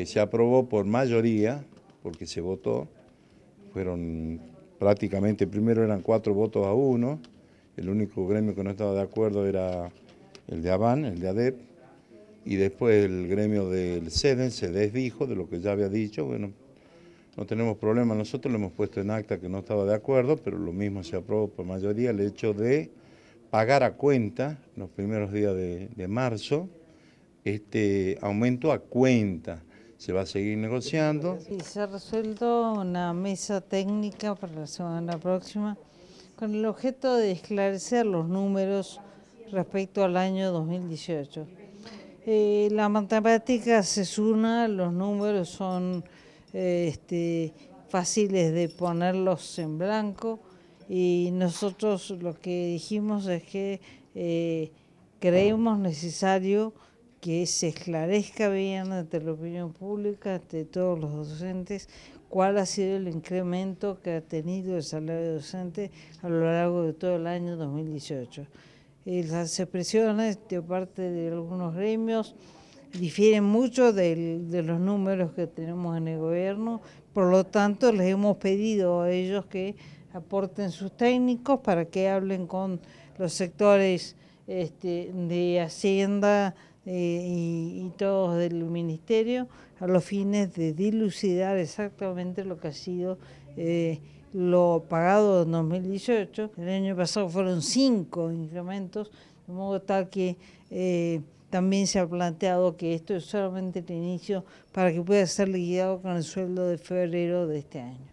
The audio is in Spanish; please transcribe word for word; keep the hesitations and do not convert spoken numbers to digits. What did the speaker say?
Se aprobó por mayoría, porque se votó, fueron prácticamente, primero eran cuatro votos a uno, el único gremio que no estaba de acuerdo era el de ABAN, el de ADEP, y después el gremio del SEDEN se desdijo de lo que ya había dicho. Bueno, no tenemos problema, nosotros lo hemos puesto en acta que no estaba de acuerdo, pero lo mismo se aprobó por mayoría el hecho de pagar a cuenta los primeros días de, de marzo, este aumento a cuenta. Se va a seguir negociando. Sí, se ha resuelto una mesa técnica para la semana próxima con el objeto de esclarecer los números respecto al año dos mil dieciocho. Eh, la matemática se suma, los números son eh, este, fáciles de ponerlos en blanco y nosotros lo que dijimos es que eh, creemos necesario que se esclarezca bien ante la opinión pública, ante todos los docentes, cuál ha sido el incremento que ha tenido el salario docente a lo largo de todo el año dos mil dieciocho. Eh, las expresiones de parte de algunos gremios difieren mucho del, de los números que tenemos en el gobierno, por lo tanto les hemos pedido a ellos que aporten sus técnicos para que hablen con los sectores este, de Hacienda eh, y, y todos del Ministerio a los fines de dilucidar exactamente lo que ha sido eh, lo pagado en dos mil dieciocho. El año pasado fueron cinco incrementos, de modo tal que eh, también se ha planteado que esto es solamente el inicio para que pueda ser liquidado con el sueldo de febrero de este año.